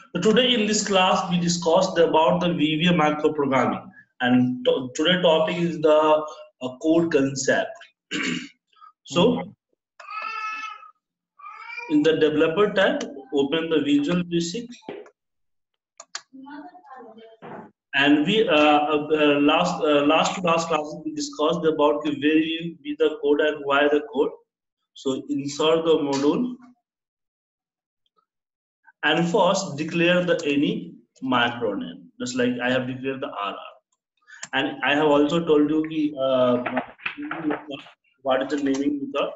So today in this class we discussed about the VBA macro programming, and today topic is the code concept. So in the developer tab, open the Visual Basic, and we last to last classes we discussed about where will be the code and why the code. So insert the module and first declare the any macro name, just like I have declared the RR. And I have also told you what is the naming method.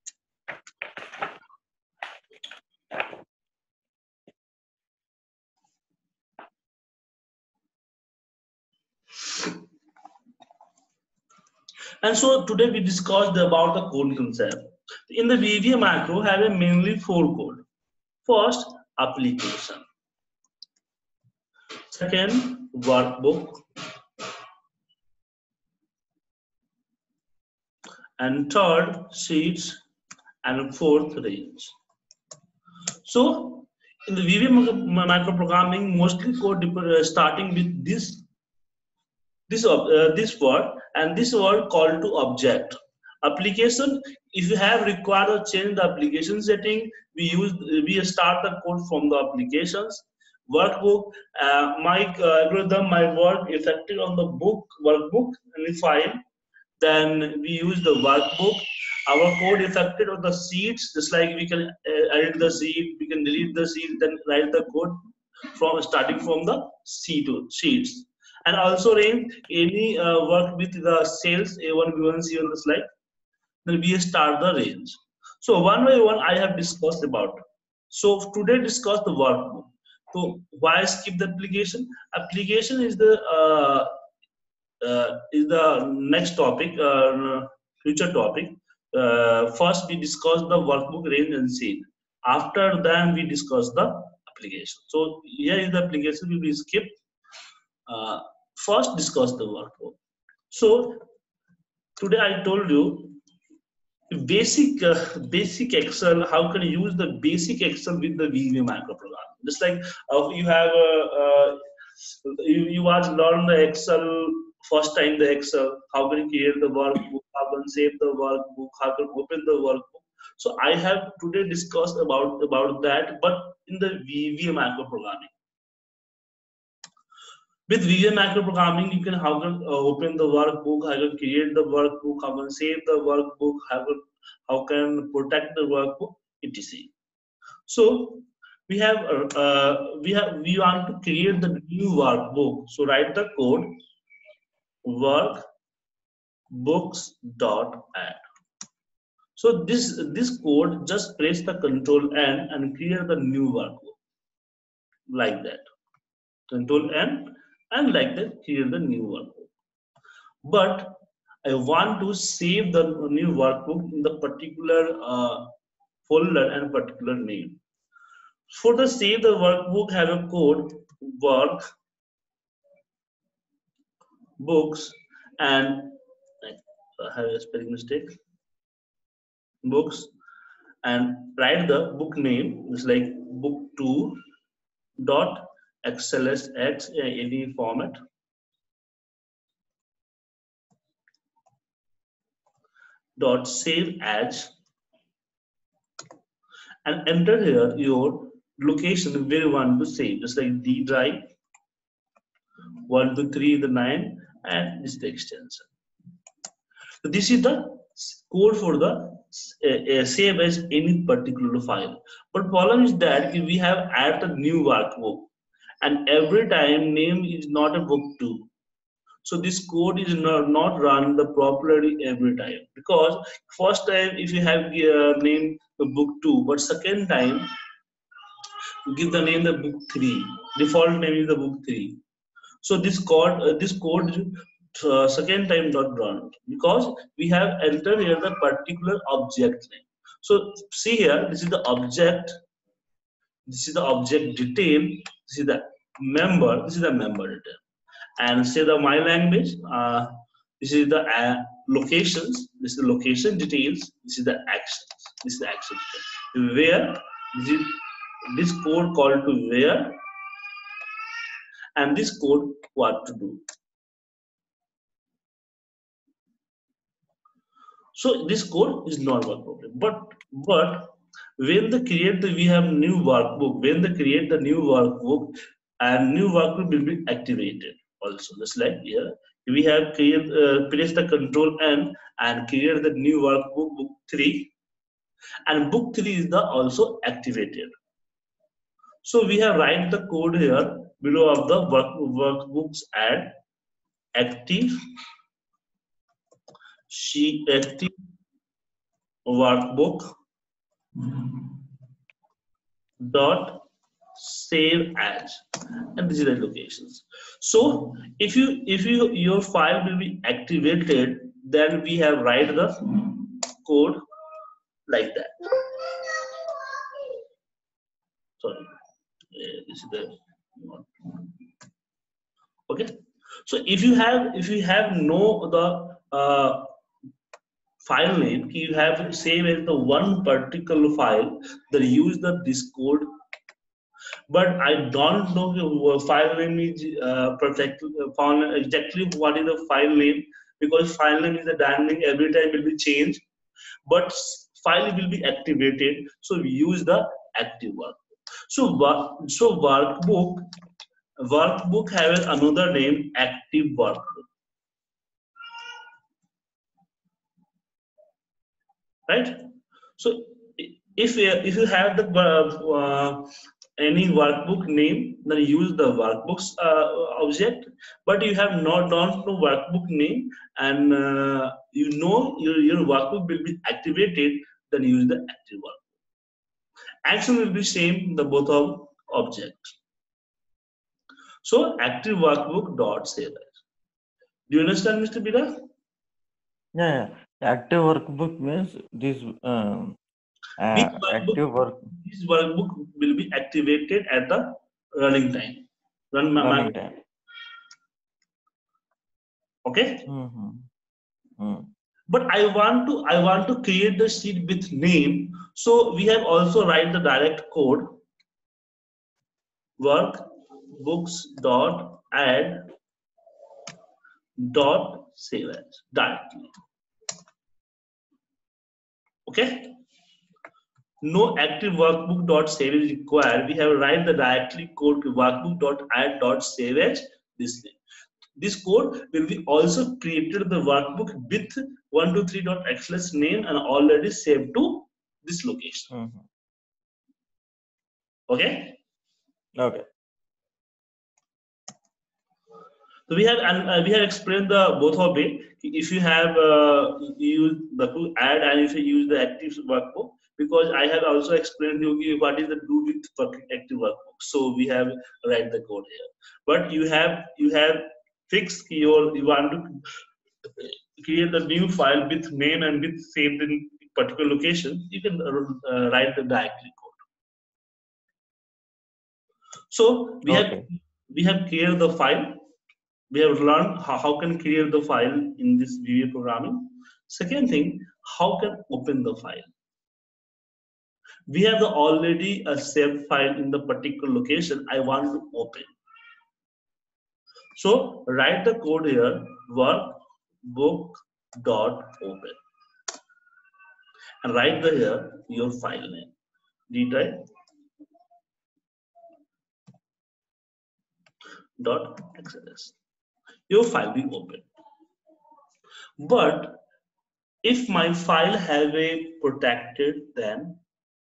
And so today we discussed about the code concept. In the VBA macro have a mainly four code. First, application. Second, workbook. And third, sheets. And fourth, range. So in the VBA macro programming, mostly code starting with this word, and this word called to object. Application, if you have required to change the application setting, we start the code from the applications. Workbook, my algorithm, my work effective on the book workbook and file. Then we use the workbook. Our code affected on the sheets, just like we can edit the sheet, we can delete the sheet, then write the code from starting from the sheets. And also range, any work with the cells A1, B1, C1, the slide, then we start the range. So one by one I have discussed about. So today discuss the workbook. So why skip the application? Application is the next topic, future topic. First we discuss the workbook, range and scene. After that we discuss the application. So here is the application, we will skip. First discuss the workbook. So today I told you basic Excel, how can you use the basic Excel with the VBA macro program. Just like you have you was learn the Excel first time, the Excel, how can you create the workbook, how can save the workbook, how can open the workbook. So I have today discussed about that, but in the VBA macro programming. With VBA macro programming, you can how can open the workbook, how can create the workbook, how can save the workbook, how can protect the workbook, etc. So we want to create the new workbook. So write the code workbooks.add. So this code, just press the Control N and create the new workbook like that. Control N and like that create the new workbook. But I want to save the new workbook in the particular folder and particular name. For the save the workbook, have a code work books, and I have a spelling mistake, books, and write the book name is like book2 dot xlsx any format, dot save as, and enter here your location where you want to save, just like D drive 1 to 3 the 9, and this is the extension. So this is the code for the save as any particular file. But problem is that we have added a new workbook, and every time name is not a book 2. So this code is not run the properly every time, because first time if you have named the book 2, but second time you give the name the book 3, default name is the book 3. So this code second time not run, because we have entered here the particular object name. So see here, this is the object, this is the object detail, this is the member, this is the member detail. And say the my language, this is the locations, this is the location details, this is the actions, this is the action detail. Where, this code called to where, and this code what to do. So this code is not a problem, but when they create we have new workbook, when they create the new workbook, and new workbook will be activated also, just like here we have press the control N and create the new workbook, book 3, and book 3 is the also activated. So we have write the code here below of the workbooks, add active active workbook dot save as, and these are the locations. So if your file will be activated, then we have write the code like that. Sorry, this is the okay. So if you have no the file name, you have to save as the one particular file that use this code, but I don't know the file name is found exactly what is the file name, because file name is a dynamic, every time will be changed, but file will be activated, so we use the active workbook. So workbook has another name, active workbook, right? So if you have the any workbook name, then use the workbooks object, but you have don't know workbook name, and you know your workbook will be activated, then use the active workbook. Action will be same the both of objects. So active workbook dot save as. Do you understand, Mr. Bida? Yeah. Active workbook means this active work This workbook will be activated at the running time. running time. Okay. Mm-hmm. But I want to create the sheet with name. So we have also write the direct code workbooks dot add dot save as directly. Okay. No active workbook dot save is required. We have write the directly code workbook dot add dot save as this name. This code will be also created the workbook with 123.xls name and already saved to this location. Mm-hmm. Okay. Okay. So we have explained the both of it. If you have use the to add and if you use the active workbook, because I have also explained you what is the do with active workbook. So we have write the code here. But you have fixed you want to create the new file with name and with saved in particular location. You can write the directly code. So we have created the file. We have learned how can create the file in this VBA programming. Second thing, how can open the file. We have already a saved file in the particular location I want to open. So write the code here, workbook dot open, and write here your file name. Detail dot xls. Your file will open. But if my file have a protected, then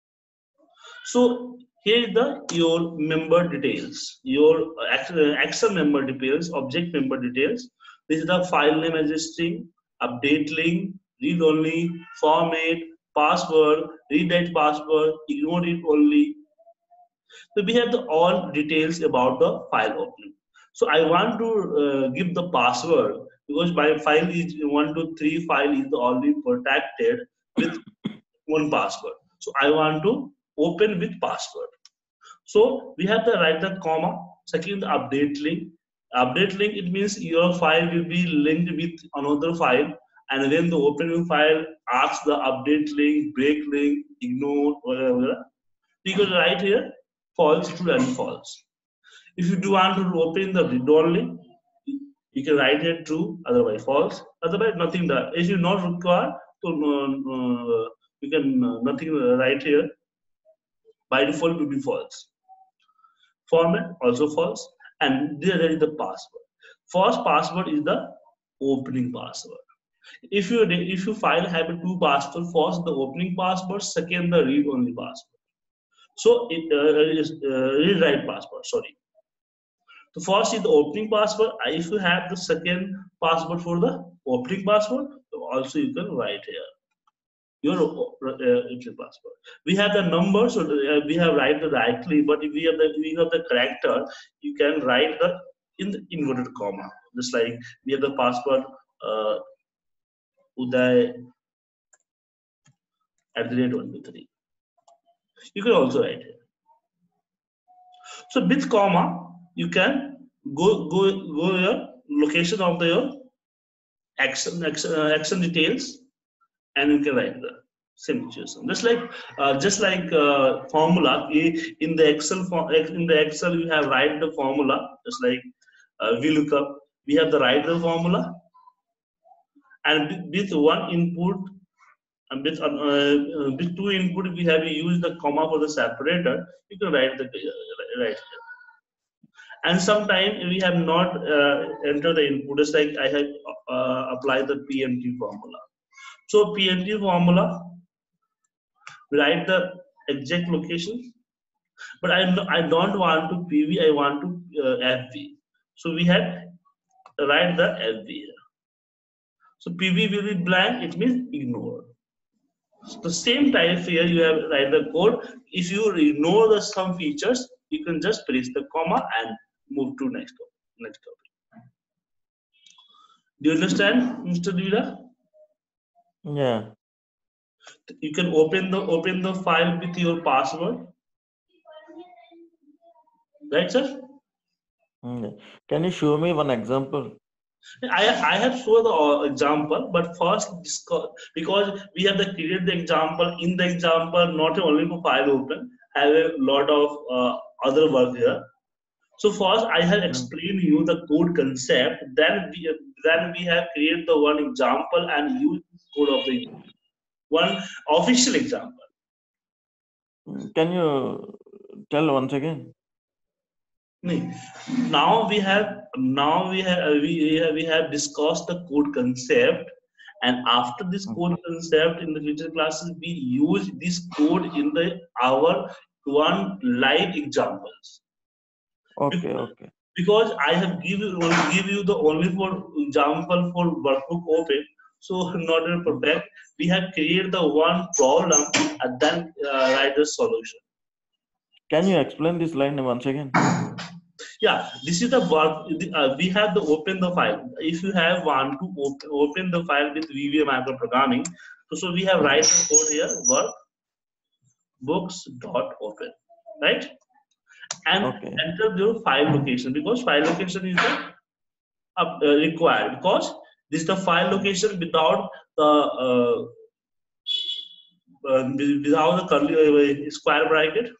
so here is your member details, your Excel member details, object member details. This is the file name as a string, update link, read only, format, password, read that password, ignore it only. So we have all details about the file opening. So I want to give the password because my file is 123 file is already protected with one password. So I want to open with password. So we have to write the comma. Second, the update link. Update link, it means your file will be linked with another file, and when the opening file asks the update link, break link, ignore, whatever, you can write here false, true and false. If you do want to open the read only, you can write here true, otherwise false, otherwise nothing done. If you not required, so you can nothing write here. By default it will be false. Format also false, and there is the password. First password is the opening password. If you file have a two password, first the opening password, second the read only password. So it is read write password. Sorry. The first is the opening password. If you have the second password for the opening password, also you can write here your entry password. We have the number, so we have write the directly. But if we have the character, you can write the in the inverted comma. Just like we have the password Uday @123. You can also write here. So with comma, you can go your location of your action details, and you can write the same situation. Just like formula in the Excel you have write the formula. Just like VLOOKUP, we have the write the formula, and with one input and with two input we have used the comma for the separator. You can write the right here. And sometimes we have not entered the input. Just like I have applied the PMT formula. So PMT formula, we write the exact location, but I don't want to PV, I want to FV. So we have write the FV here. So PV will be blank, it means ignore. So the same type here you have write the code. If you ignore the some features, you can just press the comma and move to next topic. Do you understand, Mr. Dvira? Yeah. You can open the file with your password, right, sir? Can you show me one example? I have shown the example, but first because we have the create the example. In the example, not only for file open, have a lot of other work here. So first I have explained you the code concept. Then we have created the one example and use code of the one official example. Can you tell once again? Now we have discussed the code concept, and after this code concept in the future classes we use this code in our one live examples. Okay, okay. Because I have give you the only for example for workbook open. So in order to perfect, we have created the one problem and then write the solution. Can you explain this line once again? Yeah, this is the work. We have to open the file. If you have want to open the file with VBA microprogramming, so we have write the code here workbooks.open, right? And enter your file location, because file location is the required, because this is the file location without the curly square bracket,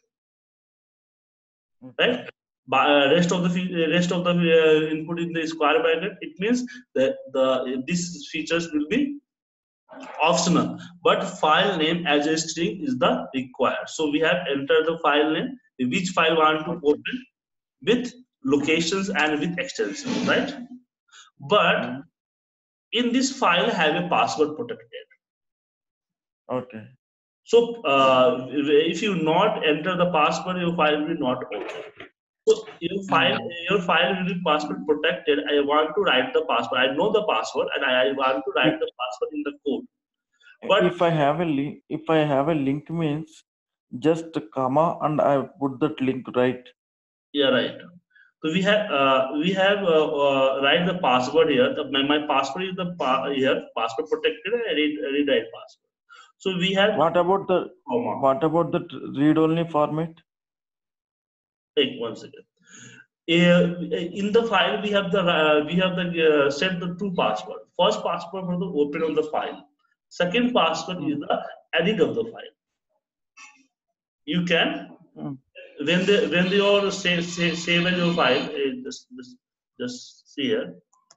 right? Rest of the input in the square bracket. It means that these features will be optional, but file name as a string is the required. So we have entered the file name, which file want to open with locations and with extensions, right? But in this file have a password protected. Okay. So if you not enter the password, your file will not open. So your file will be password protected. I want to write the password. I know the password and I want to write the password in the code. But if I have a link means just a comma and I put that link, right? Yeah, right. So we have write the password here. My password is here password protected. I read write password. So we have. What about the read only format? Take 1 second. In the file we have set the two password. First password for the open of the file. Second password is the edit of the file. You can when they all save as your file, just see here.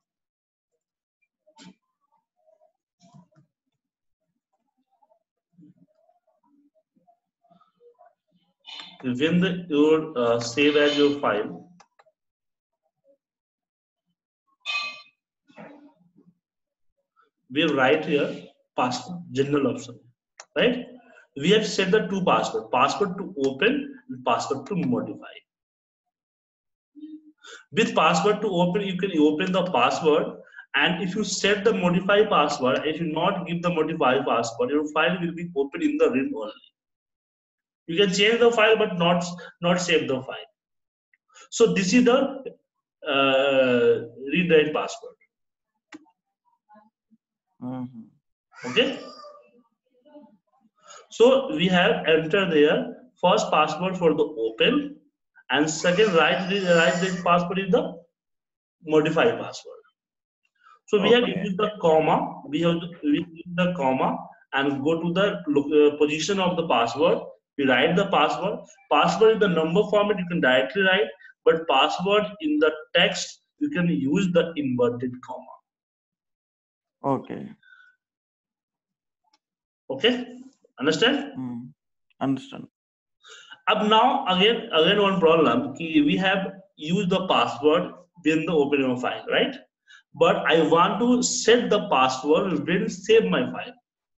When your save as your file, we write here password general option, right? We have set the two password to open and password to modify. With password to open, you can open the password, and if you set the modify password, if you not give the modify password, your file will be open in the RIM only. You can change the file but not save the file. So this is the read write password. Okay. So we have entered there first password for the open, and second write this password is the modify password. So we have used the comma. We use the comma and go to the position of the password. We write the password. Password in the number format you can directly write, but password in the text you can use the inverted comma. Okay. Okay. Understand? Understand. Up now again one problem. We have used the password when the opening of file, right? But I want to set the password when save my file.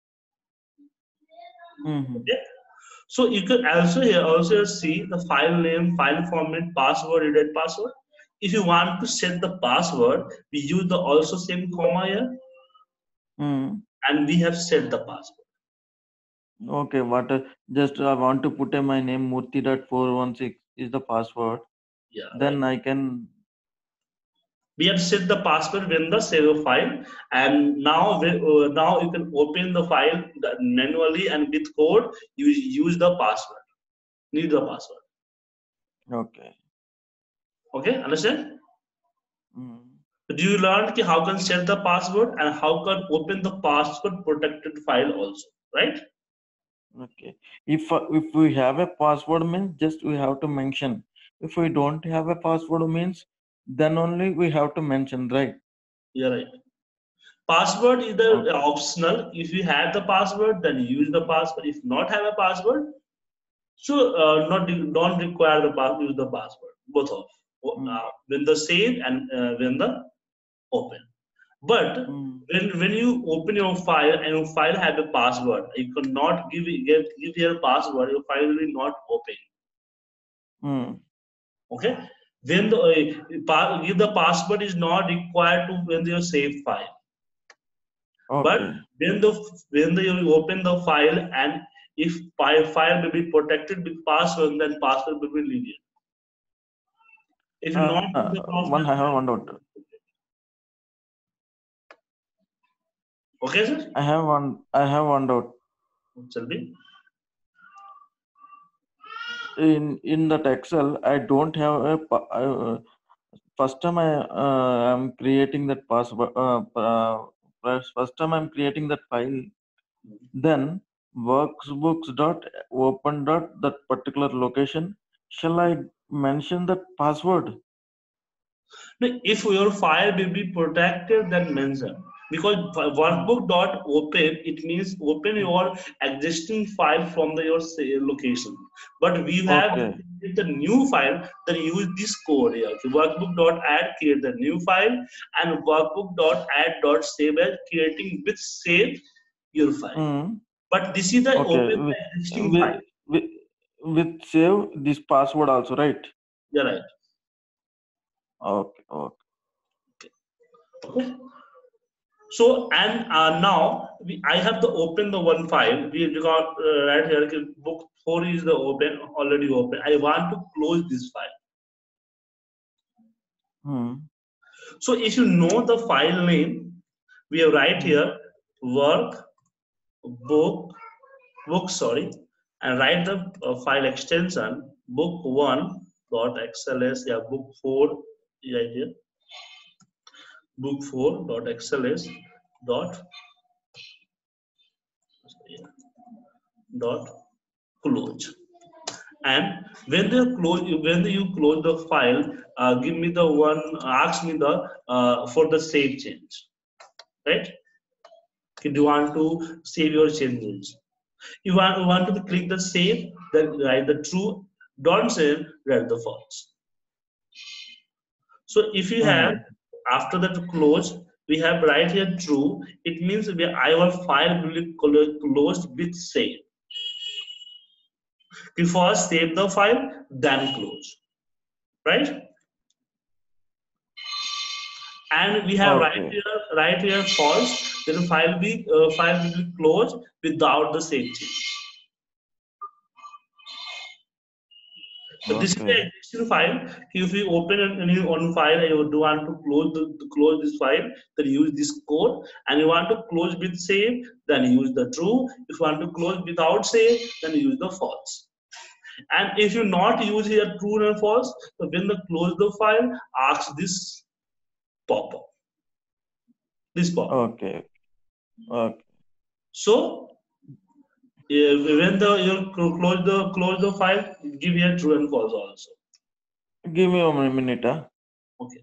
Okay. So you can also see the file name, file format, password, read password. If you want to set the password, we use the also same comma here, and we have set the password. Okay, what just I want to put my name Murthy.416 is the password. Yeah. Then right. I can. We have set the password when the save file, and now now you can open the file manually, and with code you use the password. Need the password. Okay. Okay, understand? Do you learn how can set the password and how can open the password protected file also, right? Okay. If we have a password means just we have to mention. If we don't have a password means then only we have to mention, right? Yeah, right. Password is the optional. If you have the password, then use the password. If not have a password, so not don't require the use the password. Both of when the save and when the open. But when you open your file and your file have a password, you cannot give your password. Your file will not open. Okay. Then the give the password is not required to when you save file. But when you open the file and if file will be protected with password, then password will be linear. If you not use the password, I have one doubt. Okay, sir. I have one doubt. Tell me. In that Excel, I don't have a. First time I am creating that password. First time I'm creating that file. Then workbooks dot open dot that particular location. Shall I mention that password? If your file will be protected, then mention, because workbook dot open, it means open your existing file from your location. But we have the new file, then use this code here. So workbook dot add, create the new file, and workbook dot add dot save as, creating with save your file. But this is the open existing file. With save this password also, right? Yeah, right. Okay. So and now I have to open the one file. We got right here. Book 4 is the already open. I want to close this file. So if you know the file name, we have right here work book sorry, and write the file extension book1.xls. Yeah, book 4 right here. Book4.xls dot close, And when you close the file, give me the one, ask me the for the save change, right? Do you want to save your changes? You want to click the save, then write the true. Don't save, write the false. So if you have after that close, we have right here true. It means our file will be closed with save. We first save the file, then close, right? And we have Okay. right here false. Then file will be closed without the save change. So this is the Okay. existing file. If you open a new one file and you want to close this file, then use this code. And you want to close with save, then use the true. If you want to close without save, then use the false. And if you not use here true and false, so when the close the file, ask this pop-up. This pop-up. Okay. Okay. So when you close the file, give here true and false also. Give me a minute. Okay.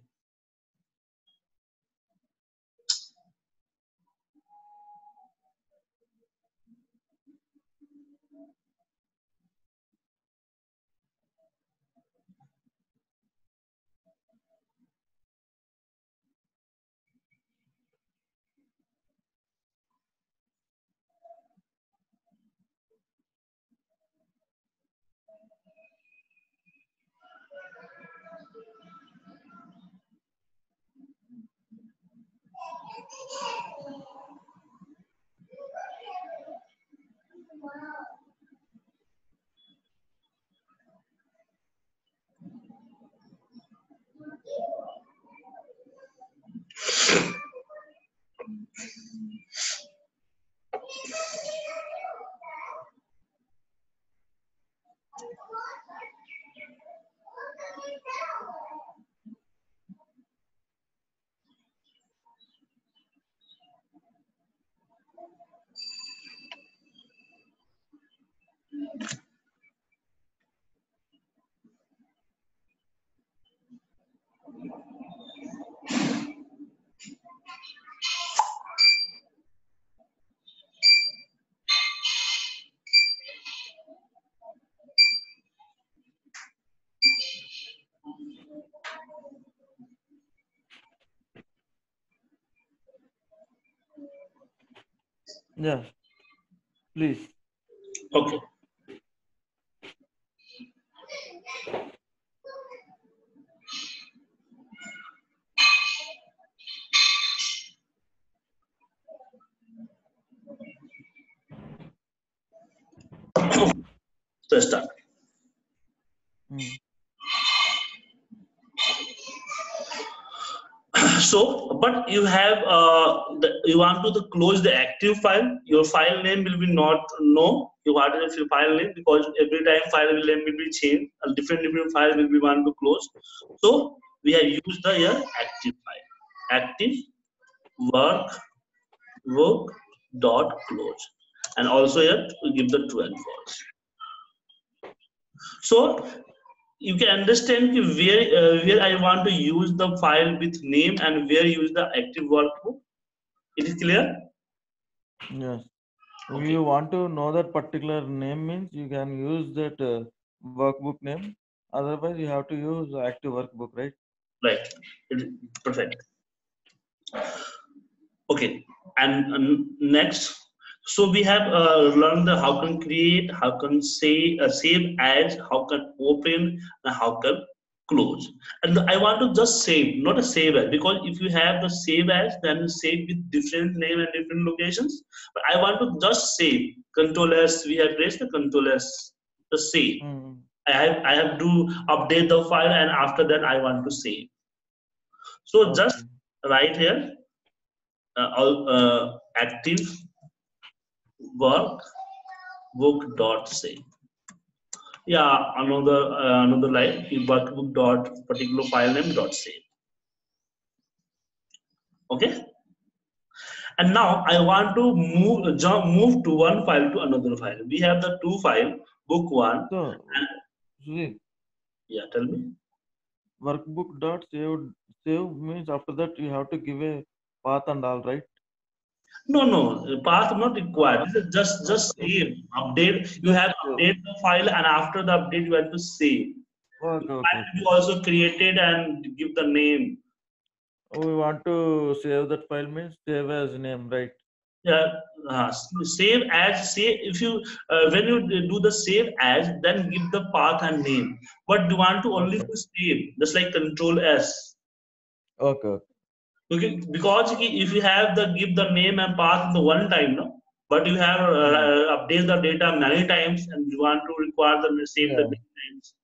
Yeah. Please. Okay. So start. So, but you have you want to close the active file. Your file name will be not you want your file name, because every time file name will be changed. A different file will be want to close. So we have used the here active file. Active work dot close, and also here we give the true and false. So you can understand where I want to use the file with name and where use the active workbook. It is clear? Yes. If Okay. you want to know that particular name, means you can use that workbook name. Otherwise, you have to use active workbook, right? Right. Perfect. Okay. And next, so we have learned how can create, how can save as, how can open, and how can close. And I want to just save, not a save as, because if you have the save as, then save with different name and different locations. But I want to just save. Control S, we have pressed the Control S, the save. I have to update the file, and after that I want to save. So just right here, active workbook dot save. Yeah, another line, workbook dot particular file name dot save. Okay. And now I want to move to one file to another file. We have the two file, book one. So See, Yeah, tell me. workbook dot save means after that you have to give a path and all, right? No, path not required. Uh, This is just okay, save, update. You just have save. update the file, and after the update, you have to save. The Okay, okay, file will okay. be also created and give the name. We want to save that file means save as name, right? Yeah, save as say if you when you do the save as, then give the path and name. But you want to only Okay, to save, just like Control S. okay, okay. Okay, because if you have the give the name and path in the one time, no, but you have Hmm. update the data many times, and you want to require the same the Yeah, many times,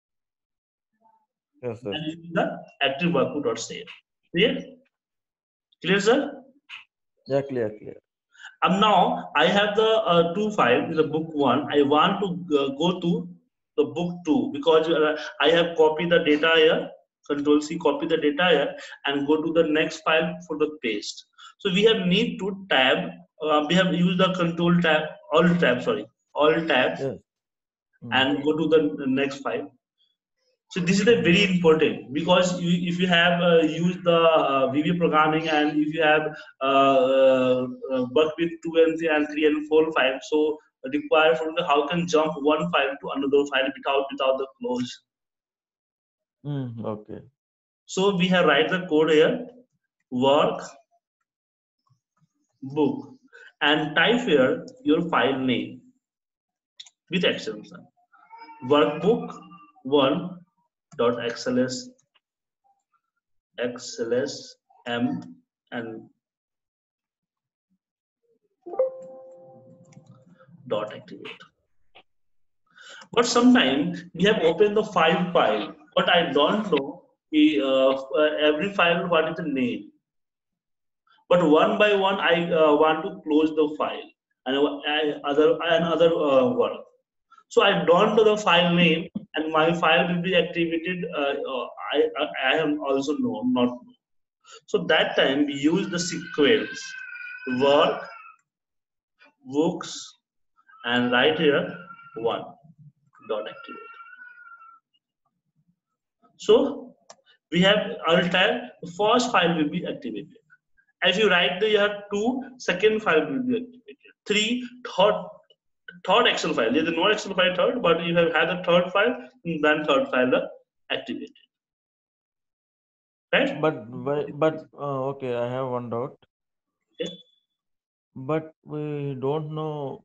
yes, yes. then you use the active workbook.save. Clear? Clear, sir? Yeah, clear, clear. Now I have the two file in the book one. I want to go to the book two because I have copied the data here. Control C, copy the data here, and go to the next file for the paste. So we have need to tab. We have used the control tab, all tabs, Yes. Hmm. and go to the next file. So this is a Hmm. very important because if you have used the VB programming and if you have worked with 2 and 3 and 4 files, so require from the how can jump one file to another file without the close. Hmm. Okay. So we have write the code here, work book, and type here your file name with extension workbook one dot xls m and dot activate. But sometimes we have opened the file, but I don't know every file what is the name. But one by one, I want to close the file and other work. So I don't know the file name, and my file will be activated. I am also not know. So that time we use the sequence work books and right here one dot activate. So we have alt tab, the first file will be activated. If you write the year two, second file will be activated. Three, third Excel file. There is no Excel file third, but you have had the third file, then third file activated. Right? But okay, I have one doubt. Okay. But we don't know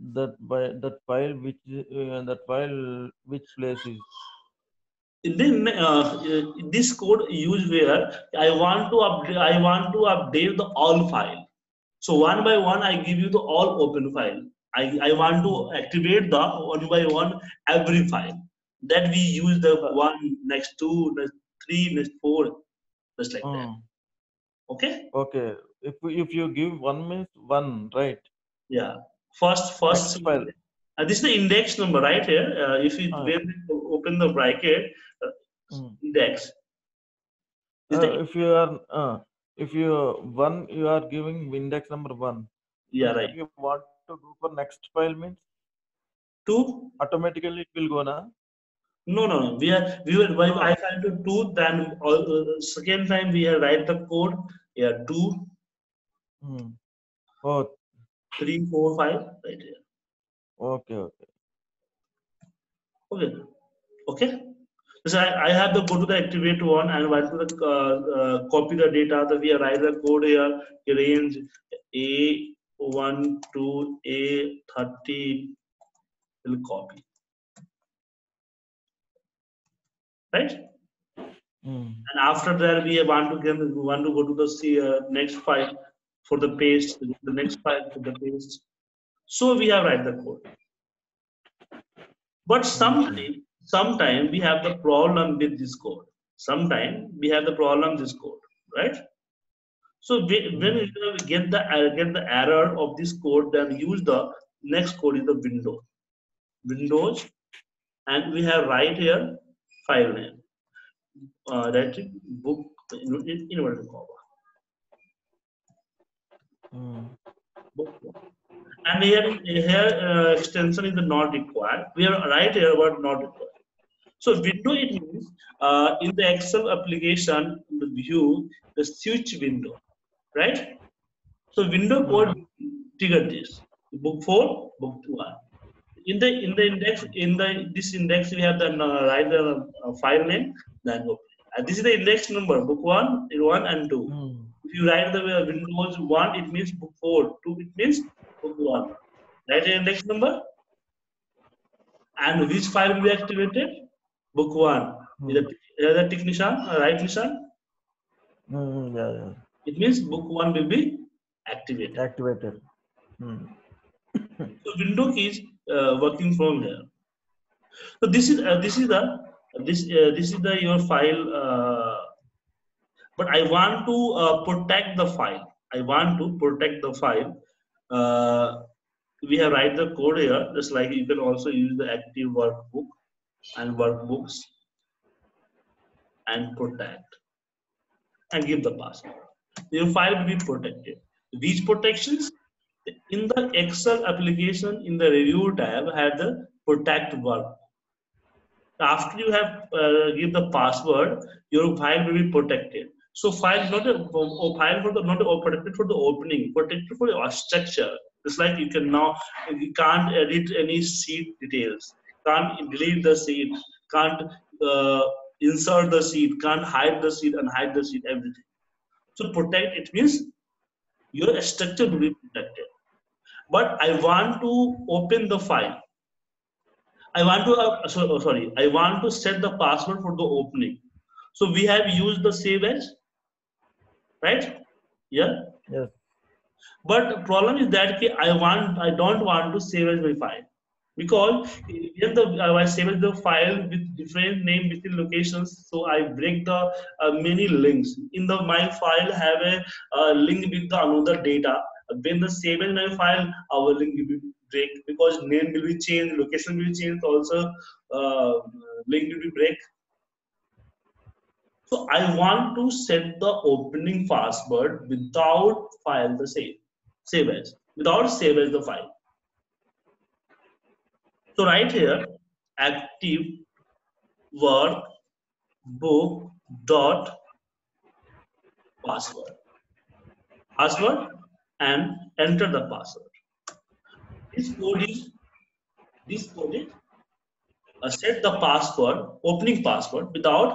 that file which place is. Then this code used where I want to update the all file. So one by one, I give you the all open file. I want Hmm. to activate the one by one every file. That we use the Uh, one next two, next three, next four, just like that. hmm. Okay? Okay. If you give one means one, right? Yeah. First. Next file. This is the index number right here. If you Uh, when you open the bracket, hmm. index is the If you one you are giving index number one. yeah, If right. you want to go for next file means Two. automatically it will go na. No. We were No, while no. I tried to two, then second time we have write the code. Yeah, two, Hmm. Oh, 3, 4, 5, right here. okay, okay. Okay, okay. So I have to go to the activate one and want to the, copy the data. That we write the code here. Range A1 to A30 will copy, right? Hmm. And after that, we want to go to the next file for the paste. The next file for the paste. So we have write the code. But Okay. sometime we have the problem with this code. Sometime we have the problem with this code, right? So when Hmm. you get the error of this code, then use the next code is the Windows, and we have right here file name, that is book in inverted comma, Hmm. book one. And here extension is not required. We are right here, but not required. So window, it means in the Excel application, in the view, the switch window, right? So window code trigger this. Book 4, book 1. In the index, in the this index we have the write the file name, then open. This is the index number, book 1, 1 and 2. If you write the Windows 1, it means book 4. 2, it means book 1. Write the index number. And which file will be activated? Book 1. Is the tick nishan, right nishan? Yeah. It means book 1 will be activated. So window key is working from here. So this is the your file. But I want to protect the file. We have write the code here. Just like you can also use the active workbook and workbooks and protect and give the password. Your file will be protected. Which protections? In the Excel application, in the review tab, had the protect workbook. After you have give the password, your file will be protected. So file not a file for the not protected for the opening, protected for the structure. It's like you can now, you can't edit any sheet details, can't delete the sheet, can't insert the sheet, can't hide the sheet, unhide the sheet, everything. So protect, it means your structure will be protected. But I want to open the file. I want to I want to set the password for the opening. So we have used the save as, right? Yeah. Yes. But problem is that I don't want to save as my file, because even I save as the file with different name within locations. So I break the many links in the my file have a link with the another data. When the save as my file, our link will be break, because name will be changed, location will be changed, also link will be break. So I want to set the opening password without file the save as, without save as the file. So right here, active workbook dot password and enter the password. This code is set the password, opening password without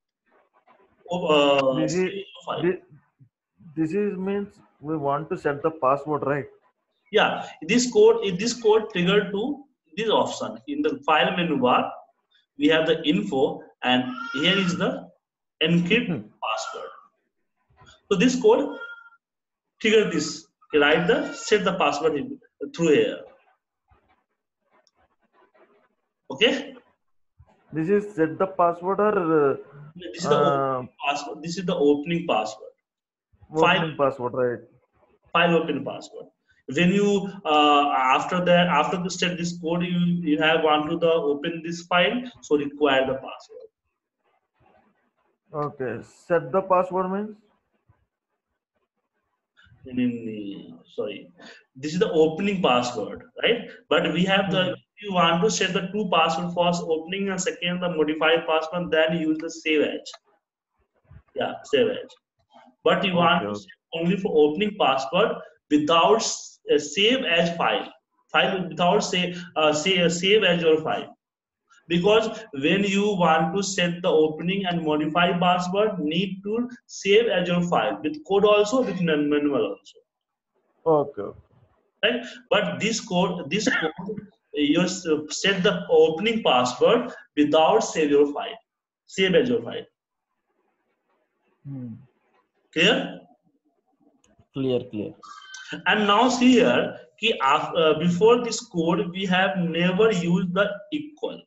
file. This is means we want to set the password, right? Yeah, this code triggered to this option in the file menu bar. We have the info, and here is the encrypt password. So this code trigger this. Write the set the password through here. Okay. This is set the password, or this is the opening password. This is the opening password. Opening password, right? File open password. When you after the set this code, you have want to the open this file, so require the password. Okay, set the password means, sorry, this is the opening password, right? But we have the, if you want to set the two password, first opening and second the modified password, then use the save as. Yeah, save as. But you want to set only for opening password without save as file without save as your file. Because when you want to set the opening and modify password, need to save as your file with code also, with manual also. Okay. Right? But this code you set the opening password without save your file, save as your file. Clear? Clear. And now see here, before this code we have never used the equal,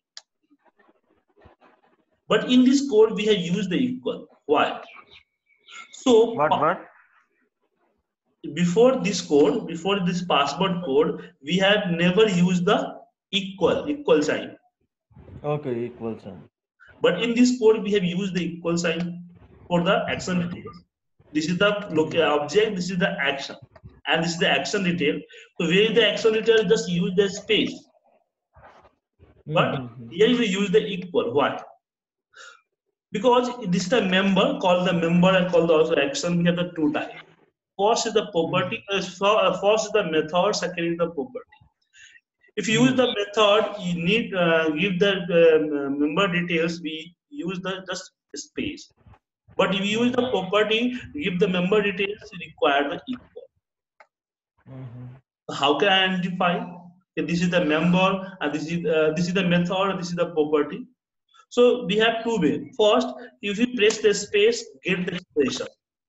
but in this code we have used the equal. Why? So what before this code, before this password code, we have never used the equal sign. Okay, equal sign. But in this code we have used the equal sign for the action details. This is the object, this is the action, and this is the action detail. So where is the action detail? Just use the space. But here you use the equal. Why? Because this is the member, called the member and called the also action. We have the two types. First is the property, first is the method, second is the property. If you use the method, you need give the member details, we use the just space. But if you use the property, give the member details, you require the equal. How can I identify? Okay, this is the member, and this is the method, this is the property. So we have two ways. First, if you press the space, get the expression.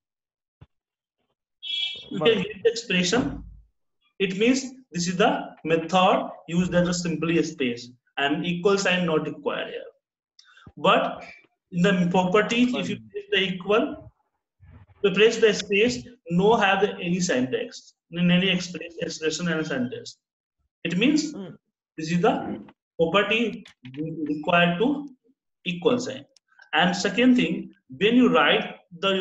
You can get the expression. It means this is the method used as a simply a space, and equal sign not required here. But in the properties, if you press the equal, to press the space, no have any syntax in any expression and syntax. It means this is the property required to equal sign. And second thing, when you write the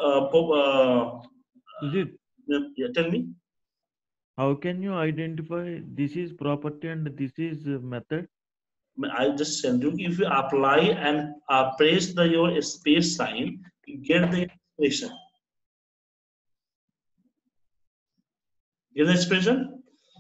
yeah, tell me. How can you identify this is property and this is method? I just send you. If you apply and press the your space sign, you get the expression. Get the expression?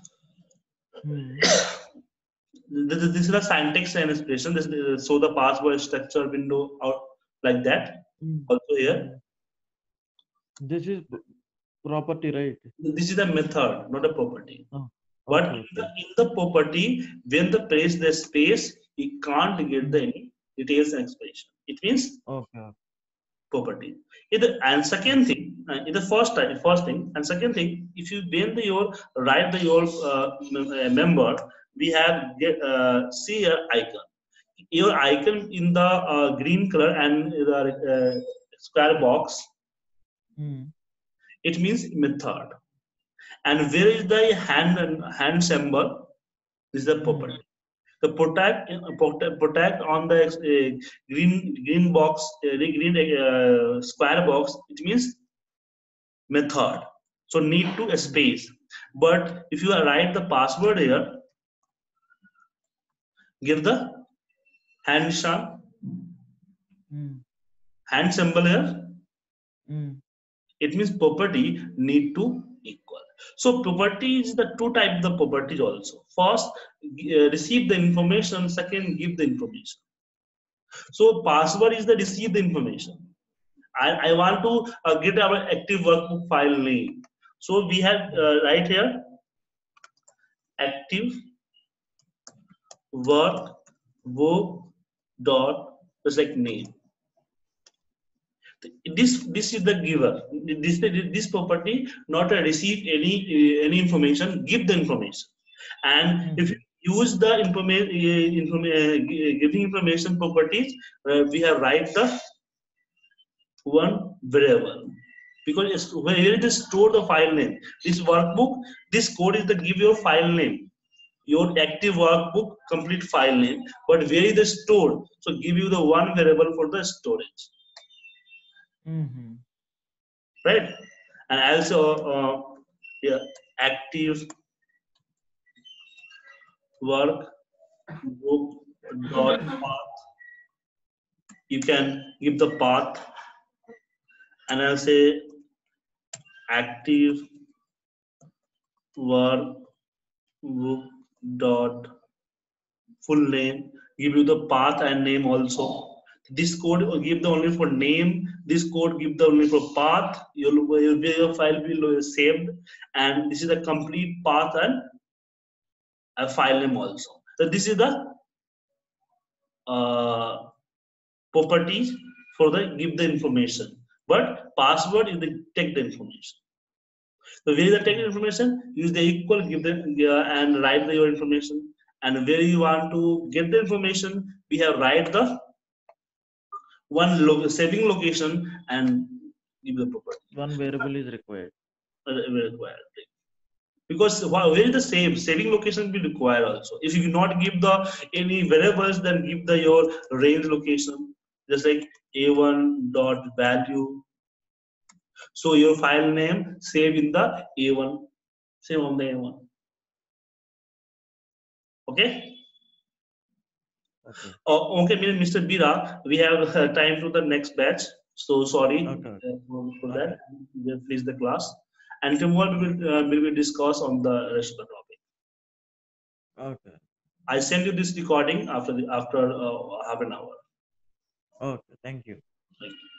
This is the syntax and expression. This so the password structure window out like that. Also here. This is property, right? This is the method, not a property. But Okay. in the property, when the press the space, you can't get the any details and expression. It means property. And second thing, in the first thing, and second thing, if you when the your write the your member, we have see a icon. Your icon in the green color and the square box. It means method. And where is the hand symbol? This is the property. The protect on the green box, green square box. It means method. So need to a space. But if you write the password here, give the hand nishan, hand symbol here. It means property need to equal. So property is the two types of properties also. First, receive the information. Second, give the information. So password is the receive the information. I want to get our active workbook file name. So we have right here active workbook dot just like name. This is the giver. This property not receive any information. Give the information, and if you use the giving information properties, we have write the one variable because it's where it is store the file name. This workbook, this code is the give your file name, your active workbook complete file name, but where is the stored? So give you the one variable for the storage. Right, and also yeah, active workbook dot path. You can give the path, and I'll say active workbook dot full name. Give you the path and name also. This code will give the only for name. This code give the only for path. Your file will be saved, and this is the complete path and a file name also. So this is the properties for the give the information. But password is the take the information. So where is the take the information? Use the equal, give the and write your information. And where you want to get the information, we have write the one saving location and give the property. One variable is required. Because where is the saving location will require also. If you not give the any variables, then give the your range location, just like a1 dot value. So your file name save in the a1, save on the a1. Okay. Okay. Okay, Mr. Bira, we have time to the next batch. So sorry Okay. for Okay. that. We have finished the class, and tomorrow we will discuss on the rest of the topic. Okay. I send you this recording after half an hour. Okay. Thank you. Thank you.